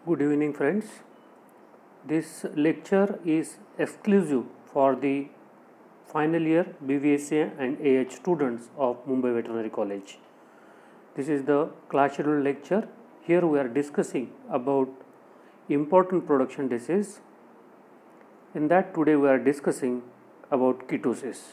Good evening, friends. This lecture is exclusive for the final year BVSA and AH students of Mumbai Veterinary College. This is the class schedule lecture. Here we are discussing about important production disease. In that today we are discussing about ketosis.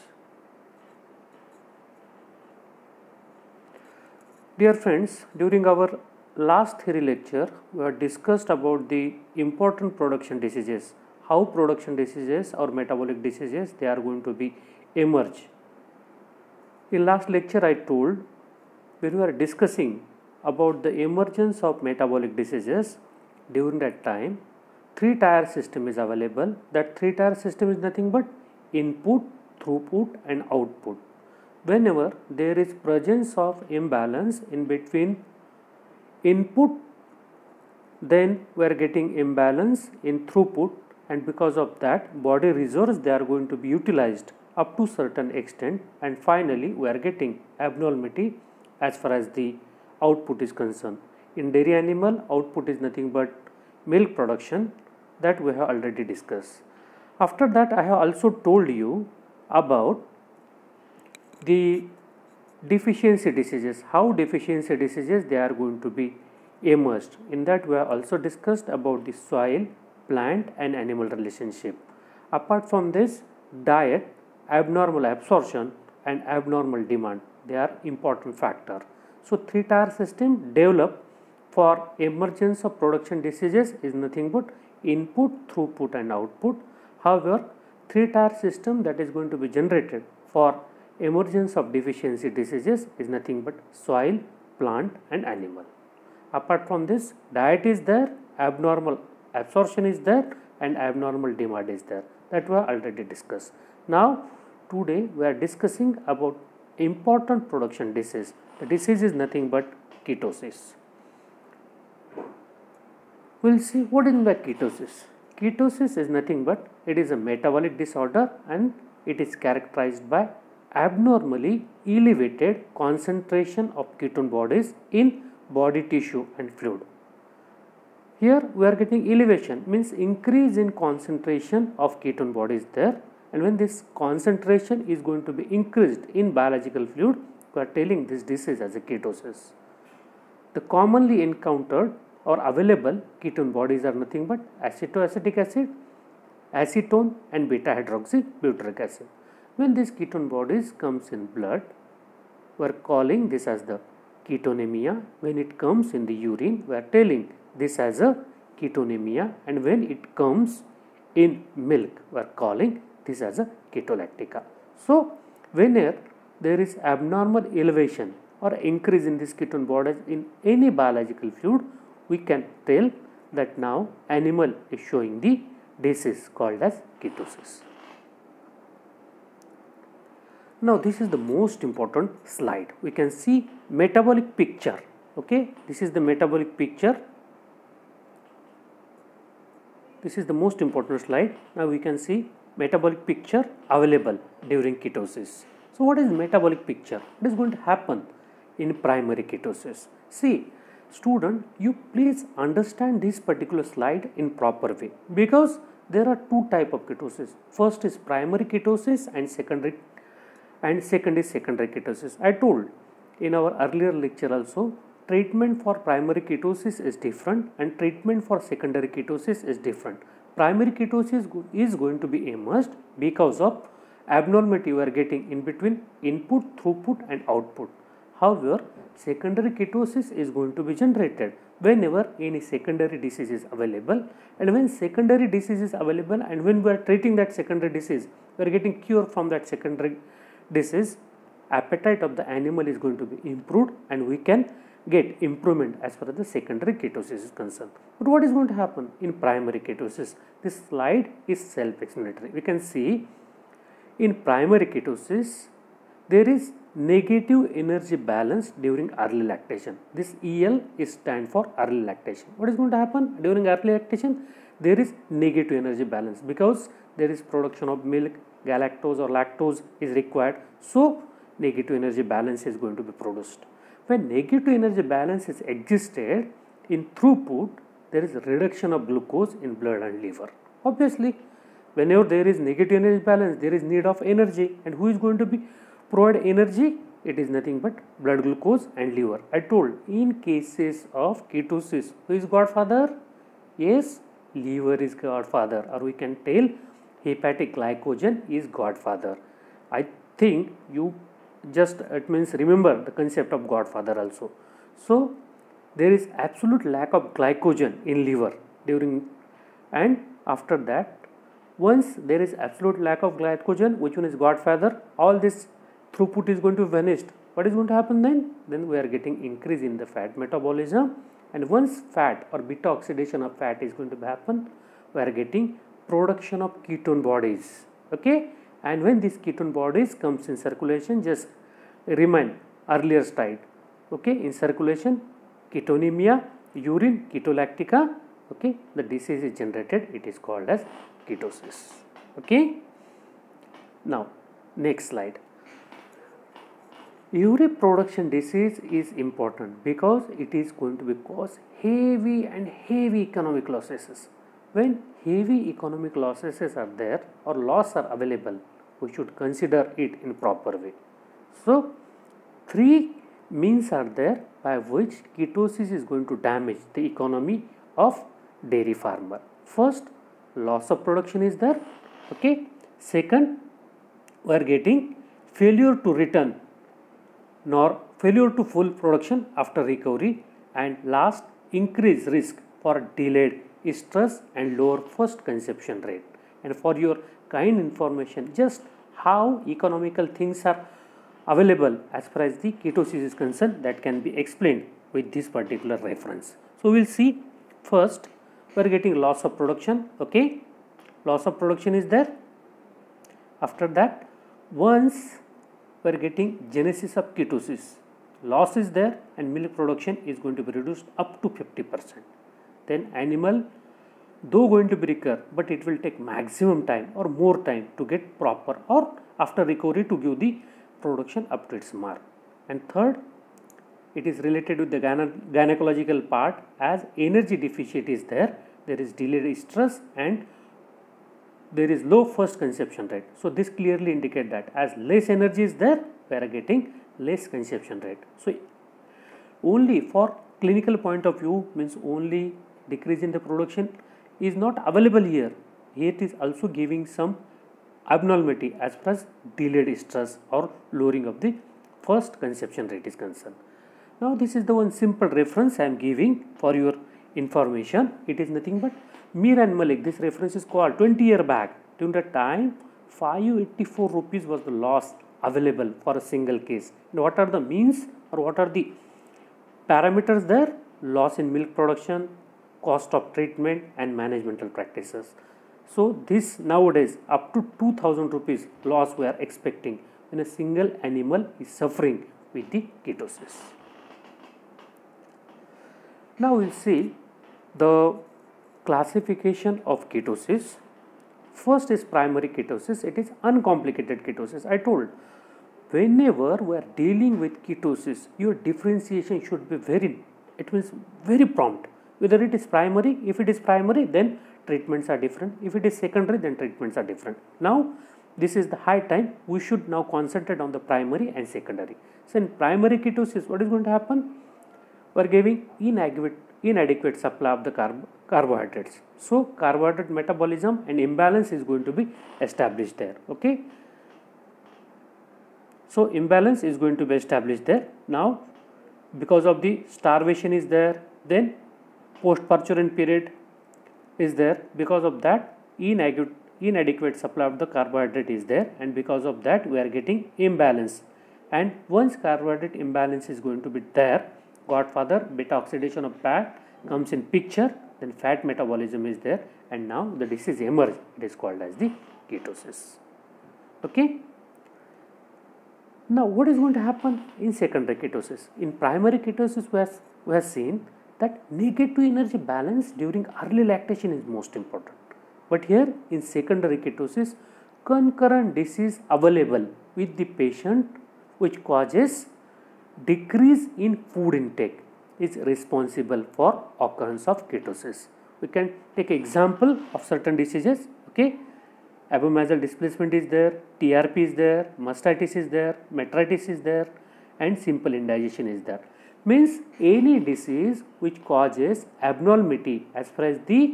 Dear friends, during our last theory lecture, we have discussed about the important production diseases, how production diseases or metabolic diseases they are going to be emerge. In last lecture, I told when we were discussing about the emergence of metabolic diseases, during that time, three-tier system is available. That three-tier system is nothing but input, throughput, and output. Whenever there is presence of imbalance in between input, then we are getting imbalance in throughput, and because of that body reserves they are going to be utilized up to certain extent, and finally we are getting abnormality as far as the output is concerned. In dairy animal, output is nothing but milk production, that we have already discussed. After that, I have also told you about the deficiency diseases, how deficiency diseases they are going to be emerged. In that we have also discussed about the soil, plant and animal relationship. Apart from this, diet, abnormal absorption and abnormal demand, they are important factor. So three-tier system developed for emergence of production diseases is nothing but input, throughput and output. However, three-tier system that is going to be generated for emergence of deficiency diseases is nothing but soil, plant and animal. Apart from this, diet is there, abnormal absorption is there and abnormal demand is there, that we have already discussed. Now today we are discussing about important production disease. The disease is nothing but ketosis. We will see what is by ketosis. Ketosis is nothing but it is a metabolic disorder and it is characterized by abnormally elevated concentration of ketone bodies in body tissue and fluid. Here we are getting elevation, means increase in concentration of ketone bodies there, and when this concentration is going to be increased in biological fluid, we are telling this disease as a ketosis. The commonly encountered or available ketone bodies are nothing but acetoacetic acid, acetone and beta hydroxybutyric acid. When these ketone bodies comes in blood, we are calling this as the ketonemia. When it comes in the urine, we are telling this as a ketonemia, and when it comes in milk, we are calling this as a ketolactica. So whenever there is abnormal elevation or increase in this ketone bodies in any biological fluid, we can tell that now animal is showing the disease called as ketosis. Now this is the most important slide. We can see metabolic picture. Okay, this is the metabolic picture. This is the most important slide. Now we can see metabolic picture available during ketosis. So what is metabolic picture? What is going to happen in primary ketosis? See, student, you please understand this particular slide in proper way, because there are two type of ketosis. First is primary ketosis and second is secondary ketosis. I told in our earlier lecture also, treatment for primary ketosis is different and treatment for secondary ketosis is different. Primary ketosis is going to be emerged because of abnormality we are getting in between input, throughput and output. However, secondary ketosis is going to be generated whenever any secondary disease is available, and when secondary disease is available and when we are treating that secondary disease, we are getting cure from that secondary disease, appetite of the animal is going to be improved and we can get improvement as far as the secondary ketosis is concerned. But what is going to happen in primary ketosis? This slide is self-explanatory. We can see in primary ketosis there is negative energy balance during early lactation. This EL is stand for early lactation. What is going to happen during early lactation? There is negative energy balance because there is production of milk, galactose or lactose is required, so negative energy balance is going to be produced. When negative energy balance is existed in throughput, there is reduction of glucose in blood and liver. Obviously, whenever there is negative energy balance, there is need of energy, and who is going to be provide energy? It is nothing but blood glucose and liver. I told, in cases of ketosis, who is godfather? Yes, liver is godfather, or we can tell hepatic glycogen is godfather. I think you just, it means remember the concept of godfather also. So there is absolute lack of glycogen in liver during, and after that, once there is absolute lack of glycogen, which one is godfather, all this throughput is going to vanish. What is going to happen then? Then we are getting increase in the fat metabolism, and once fat or beta oxidation of fat is going to happen, we are getting production of ketone bodies. Okay, and when these ketone bodies comes in circulation, just remind earlier slide. Okay, in circulation, ketonemia, urine, ketolactica. Okay, the disease is generated. It is called as ketosis. Okay, now next slide. Urea production disease is important because it is going to be cause heavy economic losses. When heavy economic losses are there or loss are available, we should consider it in proper way. So, three means are there by which ketosis is going to damage the economy of dairy farmer. First, loss of production is there. Okay. Second, we are getting failure to return nor failure to full production after recovery, and last, increased risk for delayed stress and lower first conception rate. And for your kind information, just how economical things are available as far as the ketosis is concerned, that can be explained with this particular reference. So we will see. First, we are getting loss of production. Okay, loss of production is there. After that, once we are getting genesis of ketosis, loss is there, and milk production is going to be reduced up to 50%. Then animal, though going to be recover, but it will take maximum time or more time to get proper or after recovery to give the production up to its mark. And third, it is related with the gynecological part, as energy deficit is there is delayed stress and there is low first conception rate. So this clearly indicate that as less energy is there, we are getting less conception rate. So only for clinical point of view, means only decrease in the production is not available here. Here it is also giving some abnormality as far as delayed stress or lowering of the first conception rate is concerned. Now this is the one simple reference I am giving for your information. It is nothing but Mir and Malik. This reference is called 20 years back. During that time, 584 rupees was the loss available for a single case. And what are the means or what are the parameters there? Loss in milk production, cost of treatment and managemental practices. So this nowadays up to 2000 rupees loss we are expecting when a single animal is suffering with the ketosis. Now we will see the classification of ketosis. First is primary ketosis. It is uncomplicated ketosis. I told, whenever we are dealing with ketosis, your differentiation should be very prompt. Whether it is primary, if it is primary, then treatments are different. If it is secondary, then treatments are different. Now, this is the high time. We should now concentrate on the primary and secondary. So, in primary ketosis, what is going to happen? We are giving inadequate supply of the carbohydrates. So, carbohydrate metabolism and imbalance is going to be established there. Okay. So, imbalance is going to be established there. Now, because of the starvation is there, then post-parturient period is there. Because of that, inadequate supply of the carbohydrate is there, and because of that, we are getting imbalance. And once carbohydrate imbalance is going to be there, godfather beta oxidation of fat comes in picture, then fat metabolism is there, and now the disease emerges. It is called as the ketosis. Okay. Now, what is going to happen in secondary ketosis? In primary ketosis, we have seen that negative energy balance during early lactation is most important. But here in secondary ketosis, concurrent disease available with the patient, which causes decrease in food intake. is responsible for occurrence of ketosis. We can take example of certain diseases. Okay, abomasal displacement is there, TRP is there, mastitis is there, metritis is there, and simple indigestion is there. Means any disease which causes abnormality as far as the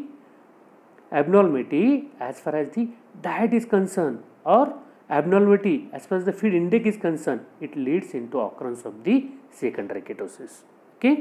diet is concerned, or abnormality as far as the feed intake is concerned, it leads into occurrence of the secondary ketosis. Okay.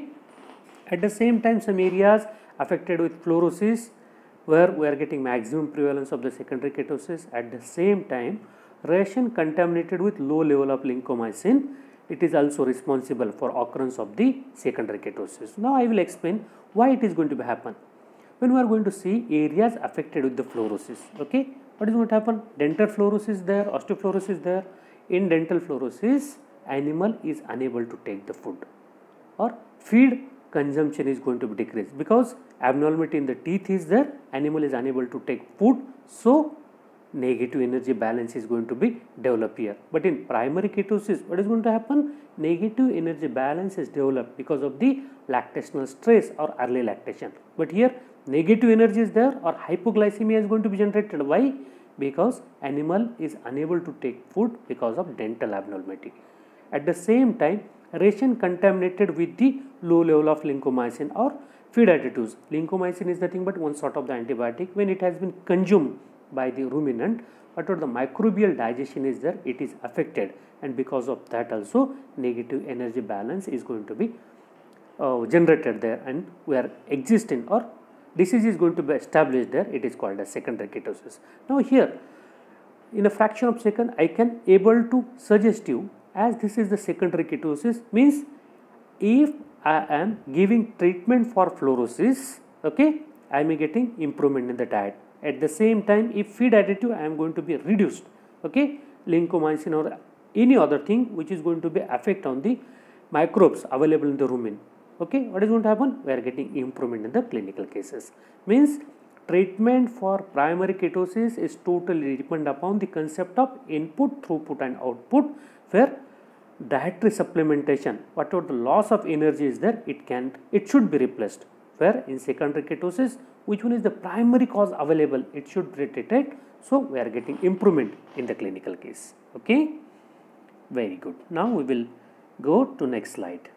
At the same time, some areas affected with fluorosis, where we are getting maximum prevalence of the secondary ketosis. At the same time, ration contaminated with low level of lincomycin, it is also responsible for occurrence of the secondary ketosis. Now I will explain why it is going to happen. When we are going to see areas affected with the fluorosis, okay, what is going to happen? Dental fluorosis is there, osteofluorosis is there. In dental fluorosis, animal is unable to take the food, or feed consumption is going to be decreased because abnormality in the teeth is there, animal is unable to take food, so negative energy balance is going to be developed here. But in primary ketosis, what is going to happen? Negative energy balance is developed because of the lactational stress or early lactation. But here negative energy is there, or hypoglycemia is going to be generated. Why? Because animal is unable to take food because of dental abnormality. At the same time, ration contaminated with the low level of lincomycin or feed additives. Lincomycin is nothing but one sort of the antibiotic. When it has been consumed by the ruminant, whatever the microbial digestion is there, it is affected, and because of that also negative energy balance is going to be generated there, and we are existing, or disease is going to be established there. It is called as secondary ketosis. Now here, in a fraction of a second, I can able to suggest you, as this is the secondary ketosis, means if I am giving treatment for fluorosis, okay, I am getting improvement in the diet. At the same time, if feed additive, I am going to be reduced, okay, lincomycin or any other thing which is going to be affect on the microbes available in the rumen. Okay, what is going to happen? We are getting improvement in the clinical cases. Means treatment for primary ketosis is totally depend upon the concept of input, throughput and output, where dietary supplementation, whatever the loss of energy is there, it should be replaced. Where in secondary ketosis, which one is the primary cause available, it should be treated. So we are getting improvement in the clinical case. Okay, very good. Now we will go to next slide.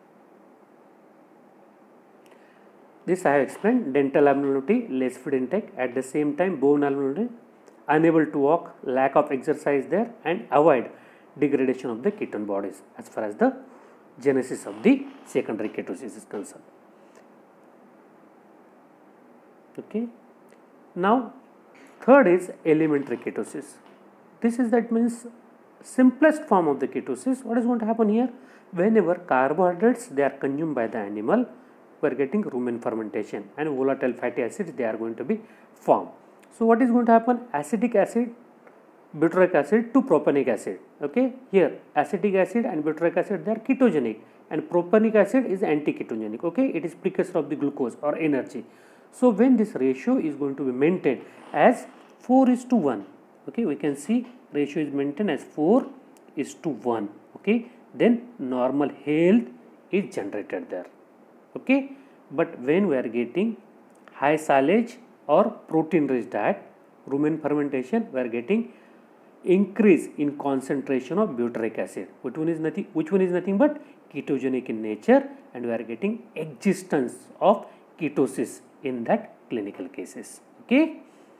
This I have explained: dental abnormality, less food intake, at the same time bone abnormality, unable to walk, lack of exercise there, and avoid degradation of the ketone bodies as far as the genesis of the secondary ketosis is concerned. Okay. Now third is elementary ketosis. This is, that means, simplest form of the ketosis. What is going to happen here? Whenever carbohydrates they are consumed by the animal, we are getting rumen fermentation, and volatile fatty acids they are going to be formed. So what is going to happen? Acetic acid, butyric acid to propanic acid. Okay, here acetic acid and butyric acid they are ketogenic, and propanic acid is anti-ketogenic. Okay, it is precursor of the glucose or energy. So when this ratio is going to be maintained as 4:1, okay, we can see ratio is maintained as 4:1. Okay, then normal health is generated there. Okay, but when we are getting high silage or protein rich diet, rumen fermentation, we are getting increase in concentration of butyric acid, which one is nothing but ketogenic in nature, and we are getting existence of ketosis in that clinical cases. Okay,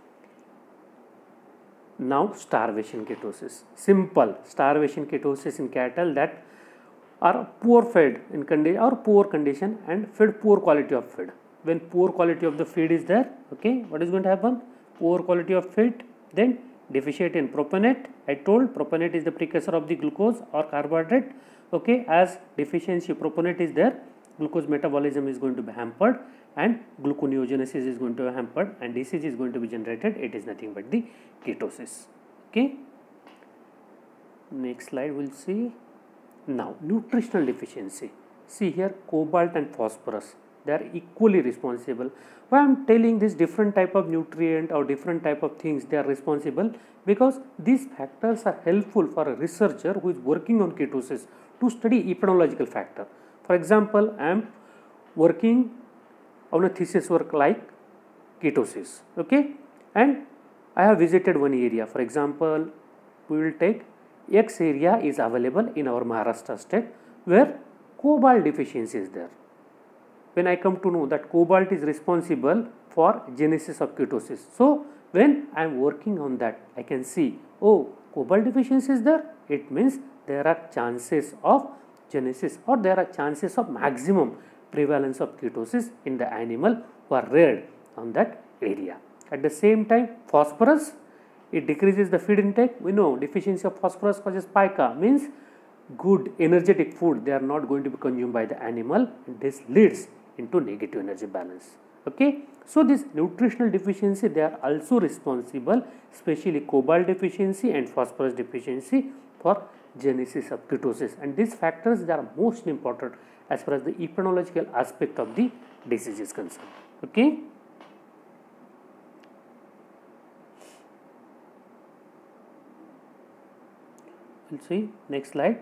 now starvation ketosis. Simple starvation ketosis in cattle that are poor fed in condition or poor condition and fed poor quality of feed. When poor quality of the feed is there, okay, what is going to happen? Poor quality of feed, then deficient in propionate. I told propionate is the precursor of the glucose or carbohydrate. Okay, as deficiency propionate is there, glucose metabolism is going to be hampered, and gluconeogenesis is going to be hampered, and disease is going to be generated. It is nothing but the ketosis. Okay, next slide we'll see. Now nutritional deficiency. See here, cobalt and phosphorus, they are equally responsible. Why I am telling this different type of nutrient or different type of things they are responsible? Because these factors are helpful for a researcher who is working on ketosis to study epidemiological factor. For example, I am working on a thesis work like ketosis. Okay, and I have visited one area. For example, we will take X area is available in our Maharashtra state where cobalt deficiency is there. When I come to know that cobalt is responsible for genesis of ketosis. So when I am working on that, I can see, oh, cobalt deficiency is there. It means there are chances of genesis, or there are chances of maximum prevalence of ketosis in the animal who are reared on that area. At the same time, phosphorus, it decreases the feed intake. We know deficiency of phosphorus causes pica, means good energetic food they are not going to be consumed by the animal, and this leads into negative energy balance. Okay, so this nutritional deficiency, they are also responsible, especially cobalt deficiency and phosphorus deficiency, for genesis of ketosis, and these factors, they are most important as far as the epidemiological aspect of the disease is concerned. Okay, we'll see next slide.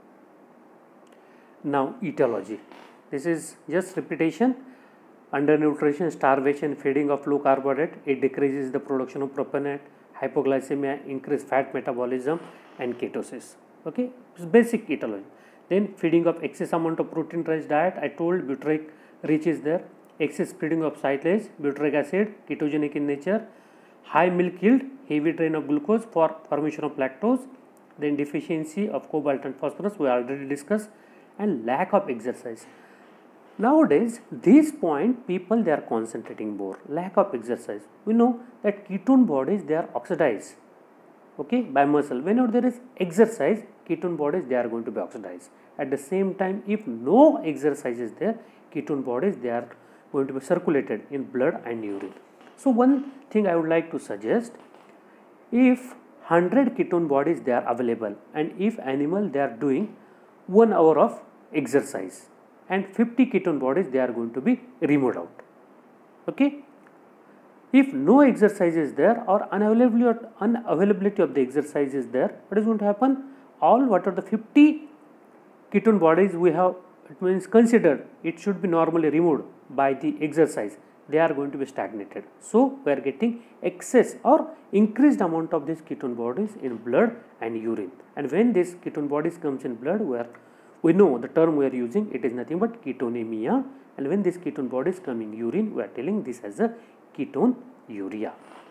Now etiology, this is just repetition. Undernutrition, starvation, feeding of low carbohydrate, it decreases the production of propionate, hypoglycemia, increased fat metabolism, and ketosis. Okay, it's basic etiology. Then feeding of excess amount of protein rich diet, I told butyric rich is there, excess feeding of silage, butyric acid, ketogenic in nature, high milk yield, heavy drain of glucose for formation of lactose, then deficiency of cobalt and phosphorus we already discussed, and lack of exercise. Nowadays, this point people they are concentrating more, lack of exercise. We know that ketone bodies they are oxidized, okay, by muscle. Whenever there is exercise, ketone bodies they are going to be oxidized. At the same time, if no exercise is there, ketone bodies they are going to be circulated in blood and urine. So one thing I would like to suggest, if 100 ketone bodies they are available, and if animal they are doing 1 hour of exercise, and 50 ketone bodies they are going to be removed out. Okay, if no exercise is there, or unavailability of the exercise is there, what is going to happen? All what are the 50 ketone bodies we have, it means considered, it should be normally removed by the exercise, they are going to be stagnated. So we are getting excess or increased amount of these ketone bodies in blood and urine, and when this ketone bodies comes in blood, we know the term we are using, it is nothing but ketonemia, and when this ketone bodies come in urine, we are telling this as a ketone urea.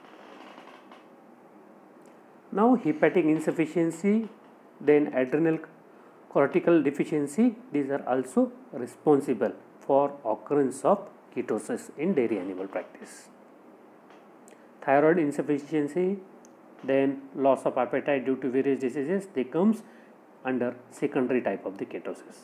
Now hepatic insufficiency, then adrenal cortical deficiency, these are also responsible for occurrence of ketosis in dairy animal practice. Thyroid insufficiency, then loss of appetite due to various diseases, they comes under secondary type of the ketosis.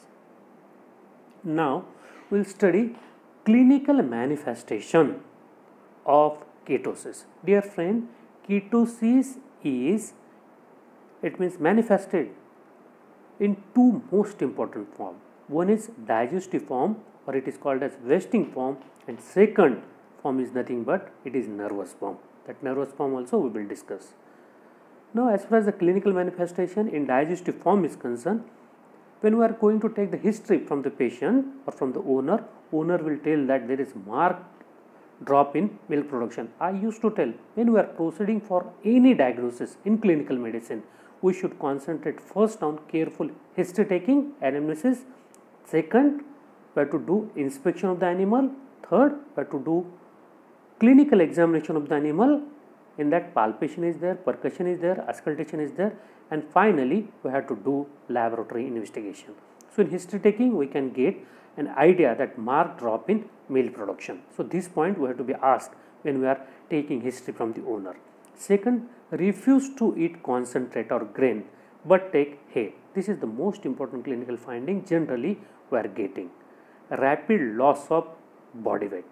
Now we will study clinical manifestation of ketosis. Dear friend, ketosis is, it means manifested in two most important forms. One is digestive form, or it is called as wasting form, and second form is nothing but it is nervous form. That nervous form also we will discuss. Now as far as the clinical manifestation in digestive form is concerned, when we are going to take the history from the patient or from the owner will tell that there is marked drop in milk production. I used to tell, when we are proceeding for any diagnosis in clinical medicine, we should concentrate first on careful history taking, anamnesis. Second, we have to do inspection of the animal. Third, we have to do clinical examination of the animal. In that, palpation is there, percussion is there, auscultation is there, and finally we have to do laboratory investigation. So in history taking, we can get an idea that marked drop in milk production. So this point we have to be asked when we are taking history from the owner. Second, refuse to eat concentrate or grain but take hay. This is the most important clinical finding generally we are getting. Rapid loss of body weight.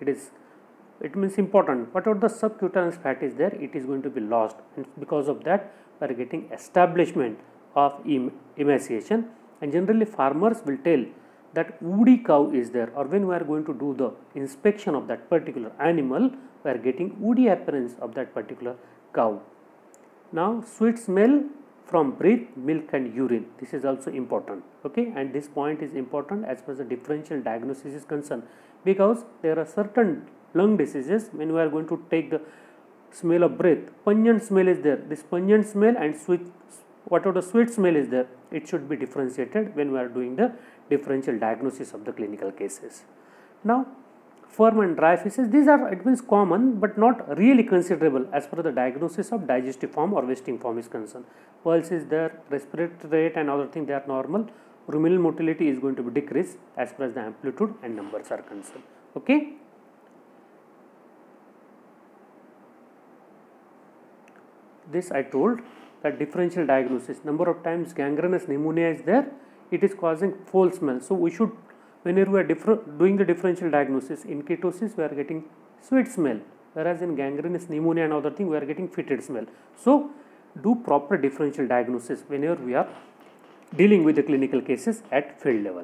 It means important. Whatever the subcutaneous fat is there, it is going to be lost, and because of that we are getting establishment of emaciation, and generally farmers will tell that woody cow is there, or when we are going to do the inspection of that particular animal, we are getting woody appearance of that particular cow. Now sweet smell from breath, milk and urine. This is also important, okay, and this point is important as far as the differential diagnosis is concerned, because there are certain lung diseases when we are going to take the smell of breath, pungent smell is there, this pungent smell and sweet, whatever the sweet smell is there, it should be differentiated when we are doing the differential diagnosis of the clinical cases. Now firm and dry faces, these are, it means, common but not really considerable as per the diagnosis of digestive form or wasting form is concerned. Pulse is there, respiratory rate and other things, they are normal. Ruminal motility is going to be decreased as far as the amplitude and numbers are concerned, okay. This I told that differential diagnosis, number of times gangrenous pneumonia is there, it is causing foul smell. So we should, whenever we are doing the differential diagnosis, in ketosis we are getting sweet smell, whereas in gangrenous pneumonia and other thing we are getting fetid smell. So do proper differential diagnosis whenever we are dealing with the clinical cases at field level.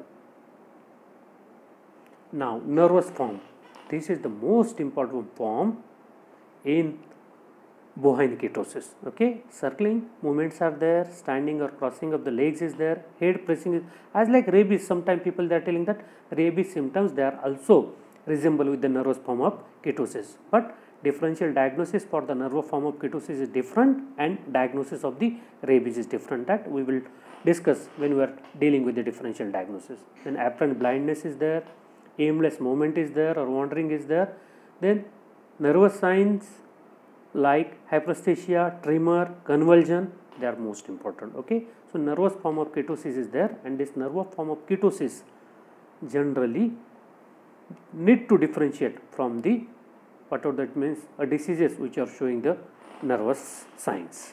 Now nervous form, this is the most important form in bovine ketosis, okay. Circling movements are there, standing or crossing of the legs is there, head pressing is, as like rabies, sometimes people they are telling that rabies symptoms they are also resemble with the nervous form of ketosis, but differential diagnosis for the nervous form of ketosis is different and diagnosis of the rabies is different, that we will discuss when we are dealing with the differential diagnosis. Then apparent blindness is there, aimless movement is there or wandering is there, then nervous signs like hyperesthesia, tremor, convulsion, they are most important, okay. So nervous form of ketosis is there, and this nervous form of ketosis generally need to differentiate from the whatever that means diseases which are showing the nervous signs.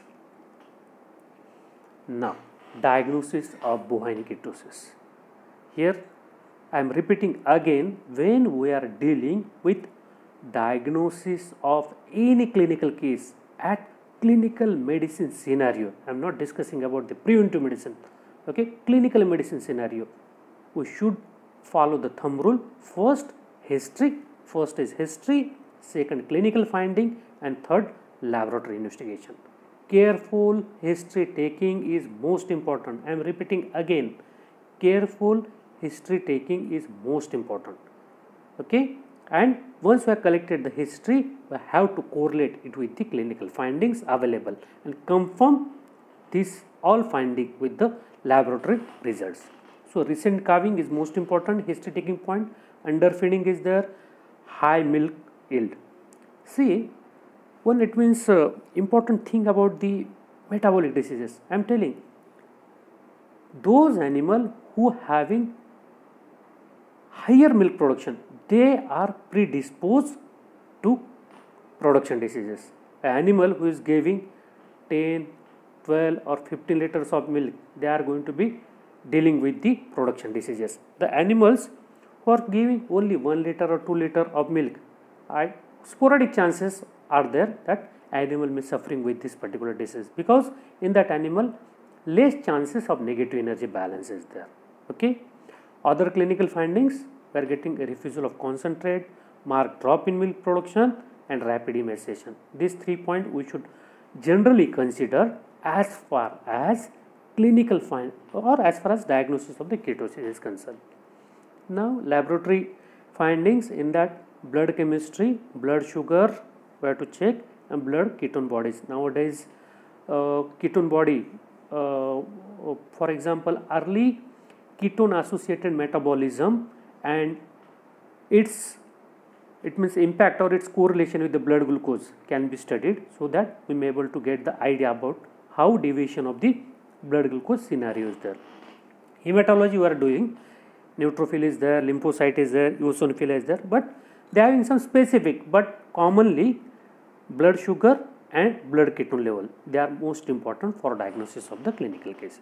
Now diagnosis of bovine ketosis, here I am repeating again, when we are dealing with diagnosis of any clinical case at clinical medicine scenario, I am not discussing about the preventive medicine, okay, clinical medicine scenario, we should follow the thumb rule. First history, first is history, second clinical finding, and third laboratory investigation. Careful history taking is most important. I am repeating again, careful history taking is most important, okay. And once we have collected the history, we have to correlate it with the clinical findings available and confirm this all finding with the laboratory results. So recent calving is most important history taking point, underfeeding is there, high milk yield. See, one it means important thing about the metabolic diseases, I am telling, those animals who having higher milk production, they are predisposed to production diseases. An animal who is giving 10, 12 or 15 liters of milk, they are going to be dealing with the production diseases. The animals who are giving only 1 liter or 2 liter of milk, sporadic chances are there that animal may suffering with this particular disease, because in that animal less chances of negative energy balance is there, okay. Other clinical findings, we are getting a refusal of concentrate, marked drop in milk production and rapid emaciation. These 3 points we should generally consider as far as clinical find or as far as diagnosis of the ketosis is concerned. Now laboratory findings, in that blood chemistry, blood sugar we have to check, and blood ketone bodies. Nowadays ketone body, for example early ketone associated metabolism and it means impact or its correlation with the blood glucose can be studied, so that we may be able to get the idea about how deviation of the blood glucose scenario is there. Hematology we are doing, neutrophil is there, lymphocyte is there, eosinophil is there, but they are having some specific, but commonly blood sugar and blood ketone level, they are most important for diagnosis of the clinical cases.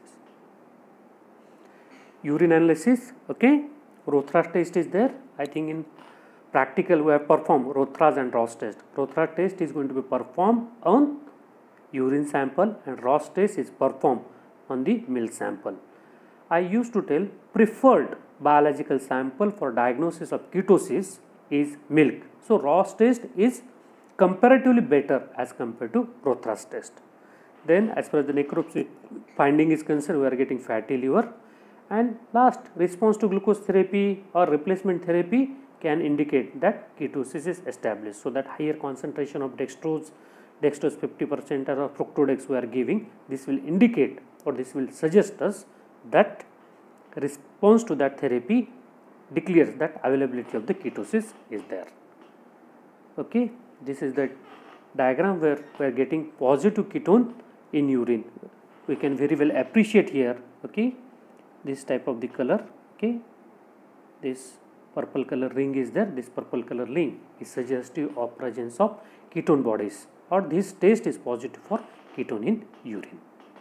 Urine analysis, okay, Rothra's test is there. I think in practical we have performed Rothra's and Ross test. Rothra's test is going to be performed on urine sample and Ross test is performed on the milk sample. I used to tell preferred biological sample for diagnosis of ketosis is milk. So Ross test is comparatively better as compared to Rothra's test. Then as far as the necropsy finding is concerned, we are getting fatty liver. And last, response to glucose therapy or replacement therapy can indicate that ketosis is established. So that higher concentration of dextrose 50% or fructodex we are giving, this will indicate or this will suggest us that response to that therapy declares that availability of the ketosis is there. Okay, this is the diagram where we are getting positive ketone in urine. We can very well appreciate here, okay, this type of the color, okay, this purple color ring is there, this purple color ring is suggestive of presence of ketone bodies, or this test is positive for ketone in urine.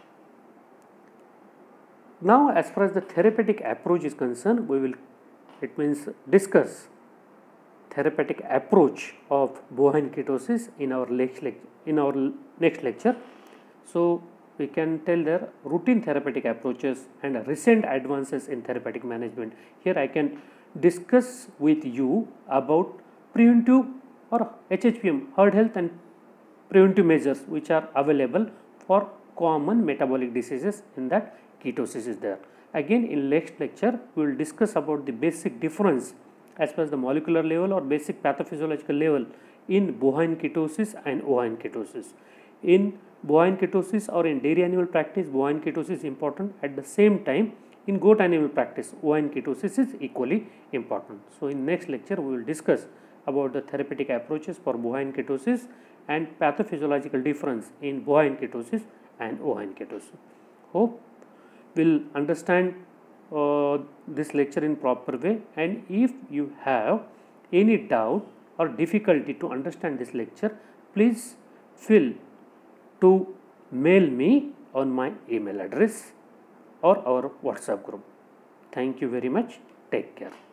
Now as far as the therapeutic approach is concerned, we will discuss therapeutic approach of bovine ketosis in our next lecture. So we can tell there routine therapeutic approaches and recent advances in therapeutic management. Here I can discuss with you about preventive or HHPM, herd health and preventive measures which are available for common metabolic diseases in that ketosis is there. Again in next lecture we will discuss about the basic difference as far as the molecular level or basic pathophysiological level in bovine ketosis and ovine ketosis. In bovine ketosis or in dairy animal practice, bovine ketosis is important. At the same time, in goat animal practice, ovine ketosis is equally important. So in next lecture we will discuss about the therapeutic approaches for bovine ketosis and pathophysiological difference in bovine ketosis and ovine ketosis. Hope will understand this lecture in proper way, and if you have any doubt or difficulty to understand this lecture, please feel to mail me on my email address or our WhatsApp group. Thank you very much. Take care.